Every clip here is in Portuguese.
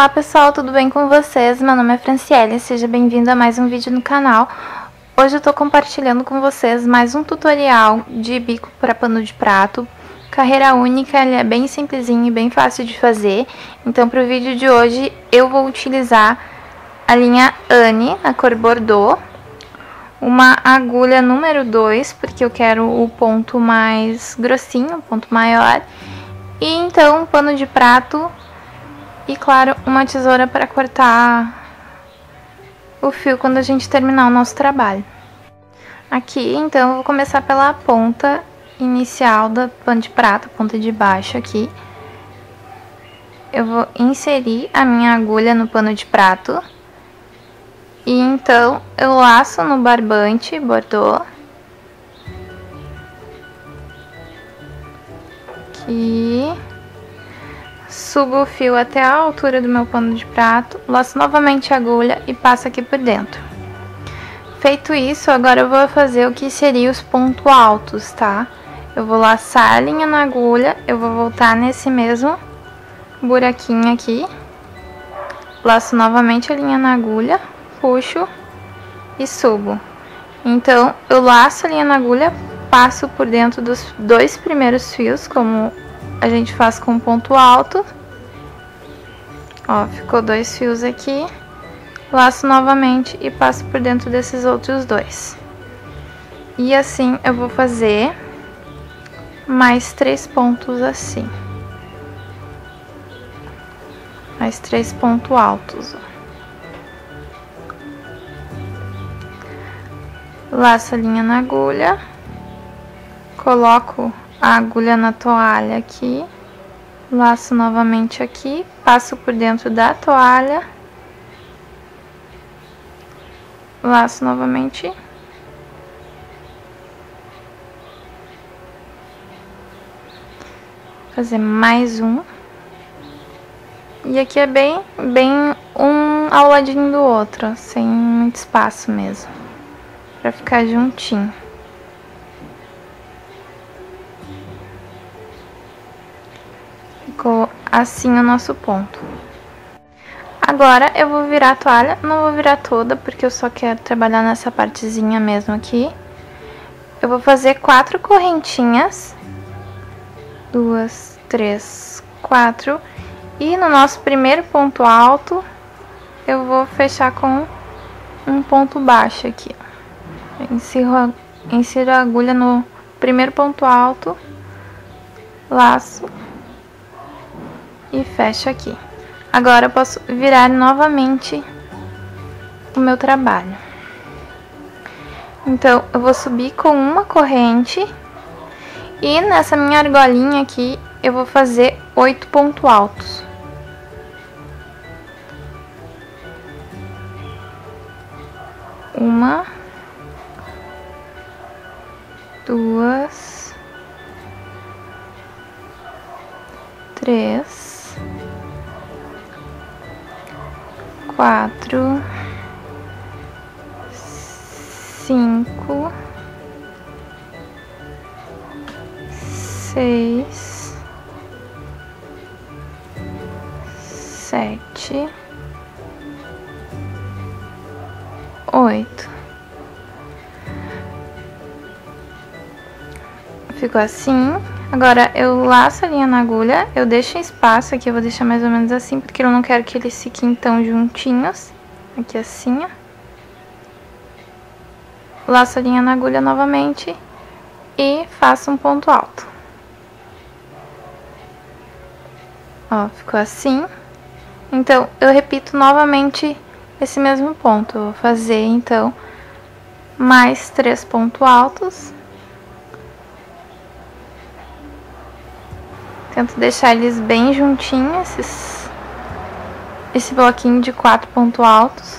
Olá pessoal, tudo bem com vocês? Meu nome é Franciele, seja bem-vindo a mais um vídeo no canal. Hoje eu tô compartilhando com vocês mais um tutorial de bico para pano de prato. Carreira única, ele é bem simplesinho e bem fácil de fazer. Então pro vídeo de hoje eu vou utilizar a linha Anne, na cor Bordeaux. Uma agulha número 2, porque eu quero o ponto mais grossinho, o ponto maior. E então um pano de prato. E, claro, uma tesoura para cortar o fio quando a gente terminar o nosso trabalho. Aqui, então, eu vou começar pela ponta inicial da pano de prato, ponta de baixo aqui. Eu vou inserir a minha agulha no pano de prato. E, então, eu laço no barbante Bordeaux. Aqui. Subo o fio até a altura do meu pano de prato, laço novamente a agulha e passo aqui por dentro. Feito isso, agora eu vou fazer o que seria os pontos altos, tá? Eu vou laçar a linha na agulha, eu vou voltar nesse mesmo buraquinho aqui, laço novamente a linha na agulha, puxo e subo. Então, eu laço a linha na agulha, passo por dentro dos dois primeiros fios, como a gente faz com ponto alto. Ó, ficou dois fios aqui. Laço novamente e passo por dentro desses outros dois. E assim eu vou fazer mais 3 pontos assim. Mais 3 pontos altos, ó. Laço a linha na agulha. Coloco a agulha na toalha aqui, laço novamente aqui, passo por dentro da toalha, laço novamente, fazer mais um, e aqui é bem um ao ladinho do outro, sem muito espaço mesmo, pra ficar juntinho. Ficou assim o nosso ponto. Agora eu vou virar a toalha, não vou virar toda, porque eu só quero trabalhar nessa partezinha mesmo aqui. Eu vou fazer 4 correntinhas, 2, 3, 4, e no nosso primeiro ponto alto, eu vou fechar com um ponto baixo aqui. Insiro a agulha no primeiro ponto alto, laço e fecho aqui. Agora eu posso virar novamente o meu trabalho. Então, eu vou subir com uma corrente e nessa minha argolinha aqui eu vou fazer 8 pontos altos. Uma, 2, 3, 4, 5, 6, 7, 8. Ficou assim. Agora eu laço a linha na agulha, eu deixo espaço aqui, eu vou deixar mais ou menos assim, porque eu não quero que eles fiquem tão juntinhos. Aqui assim, ó. Laço a linha na agulha novamente e faço um ponto alto. Ó, ficou assim. Então, eu repito novamente esse mesmo ponto. Eu vou fazer, então, mais 3 pontos altos. Tento deixar eles bem juntinhos, esse bloquinho de 4 pontos altos.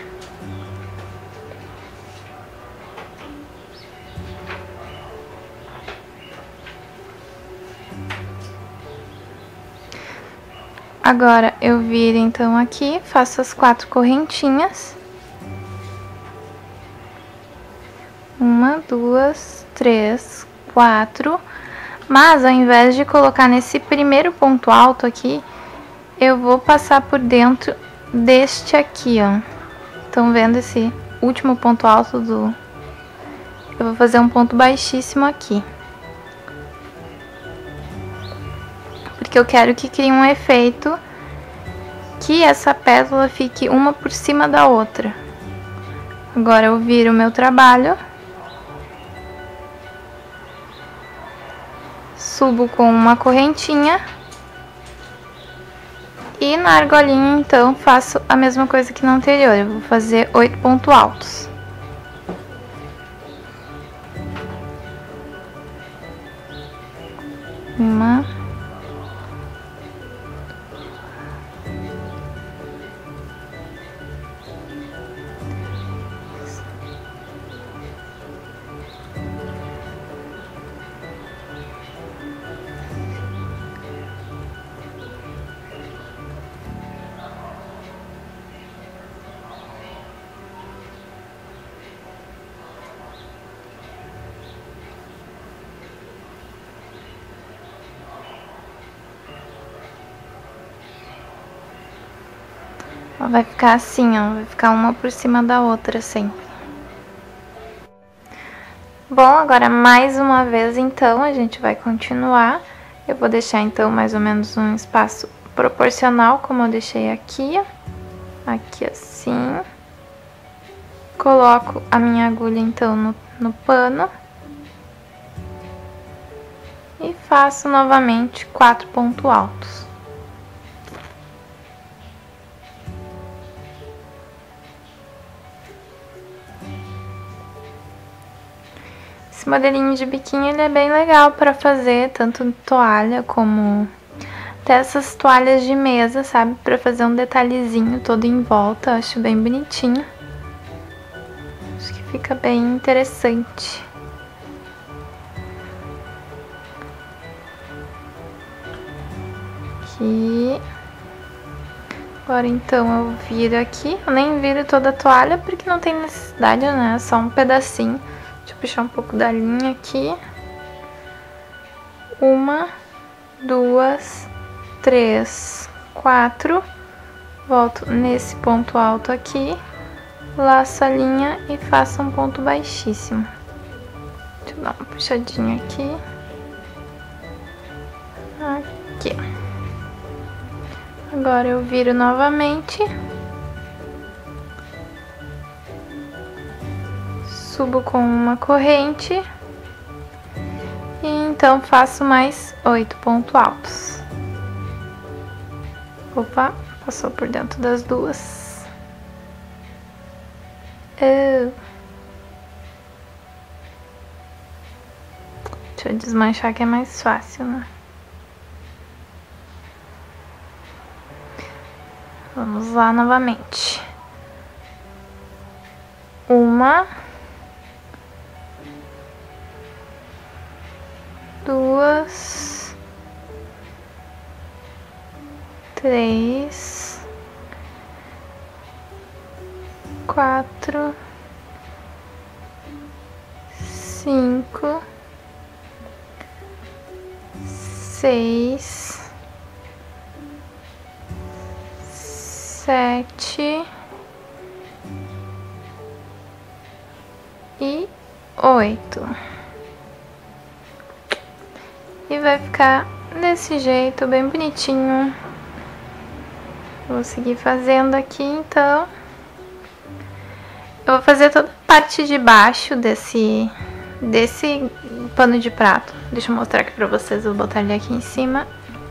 Agora, eu viro então aqui, faço as 4 correntinhas. 1, 2, 3, 4. Mas, ao invés de colocar nesse primeiro ponto alto aqui, eu vou passar por dentro deste aqui, ó. Estão vendo esse último ponto alto do... Eu vou fazer um ponto baixíssimo aqui. Porque eu quero que crie um efeito que essa pétala fique uma por cima da outra. Agora eu viro o meu trabalho. Subo com uma correntinha. E na argolinha, então, faço a mesma coisa que na anterior. Eu vou fazer 8 pontos altos. Uma. Vai ficar assim, ó, vai ficar uma por cima da outra sempre. Bom, agora mais uma vez, então, a gente vai continuar. Eu vou deixar, então, mais ou menos um espaço proporcional, como eu deixei aqui, ó. Aqui assim. Coloco a minha agulha, então, no pano. E faço novamente 4 pontos altos. Esse modelinho de biquinho, ele é bem legal para fazer, tanto toalha como até essas toalhas de mesa, sabe? Para fazer um detalhezinho todo em volta, eu acho bem bonitinho. Acho que fica bem interessante. Aqui. Agora então eu viro aqui, eu nem viro toda a toalha porque não tem necessidade, né? É só um pedacinho. Deixa eu puxar um pouco da linha aqui. 1, 2, 3, 4. Volto nesse ponto alto aqui. Laço a linha e faço um ponto baixíssimo. Deixa eu dar uma puxadinha aqui. Aqui. Agora eu viro novamente. Subo com uma corrente. E então faço mais 8 pontos altos. Opa, passou por dentro das duas. Deixa eu desmanchar que é mais fácil, né? Vamos lá novamente. 1, 2, 3, 4, 5, 6, 7 e 8. E vai ficar desse jeito, bem bonitinho. Vou seguir fazendo aqui, então. Eu vou fazer toda a parte de baixo desse pano de prato. Deixa eu mostrar aqui pra vocês, eu vou botar ele aqui em cima.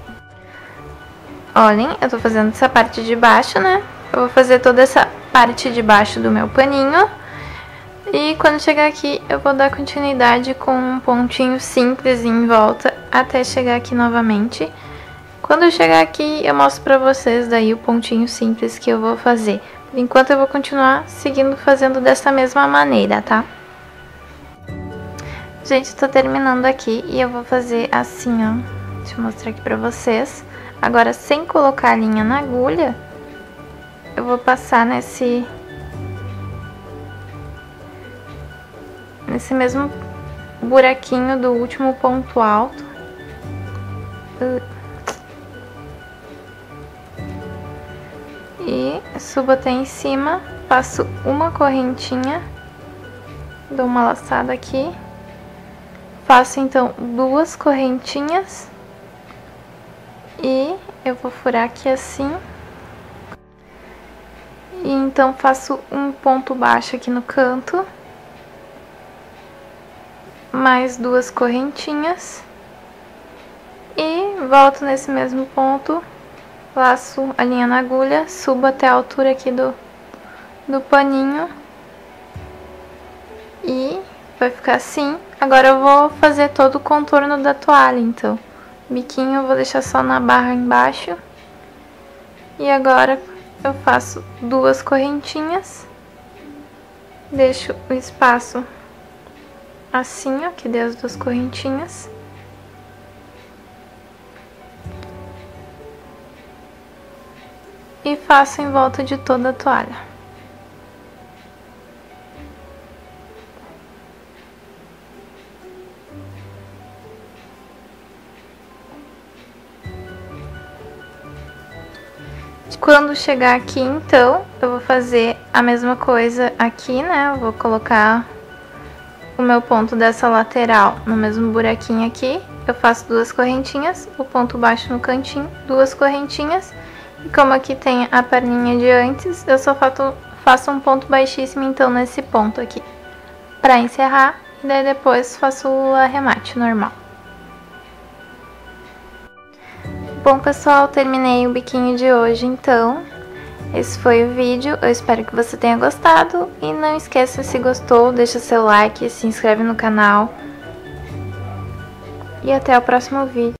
Olhem, eu tô fazendo essa parte de baixo, né? Eu vou fazer toda essa parte de baixo do meu paninho. E quando chegar aqui, eu vou dar continuidade com um pontinho simples em volta até chegar aqui novamente. Quando eu chegar aqui, eu mostro pra vocês daí o pontinho simples que eu vou fazer. Por enquanto, eu vou continuar seguindo fazendo dessa mesma maneira, tá? Gente, tô terminando aqui e eu vou fazer assim, ó. Deixa eu mostrar aqui pra vocês. Agora, sem colocar a linha na agulha, eu vou passar nesse mesmo buraquinho do último ponto alto. e subo até em cima, faço uma correntinha, dou uma laçada aqui, faço então 2 correntinhas e eu vou furar aqui assim. E então faço um ponto baixo aqui no canto, mais 2 correntinhas e volto nesse mesmo ponto, laço a linha na agulha, subo até a altura aqui do paninho e vai ficar assim. Agora eu vou fazer todo o contorno da toalha, então biquinho eu vou deixar só na barra embaixo e agora eu faço 2 correntinhas, deixo o espaço assim, ó, que dê as 2 correntinhas. E faço em volta de toda a toalha. Quando chegar aqui, então, eu vou fazer a mesma coisa aqui, né? Eu vou colocar o meu ponto dessa lateral no mesmo buraquinho aqui. Eu faço 2 correntinhas, o ponto baixo no cantinho, 2 correntinhas. E como aqui tem a perninha de antes, eu só faço um ponto baixíssimo, então, nesse ponto aqui. Pra encerrar, e daí depois faço o arremate normal. Bom, pessoal, terminei o biquinho de hoje, então. Esse foi o vídeo, eu espero que você tenha gostado. E não esqueça, se gostou, deixa seu like, se inscreve no canal. E até o próximo vídeo.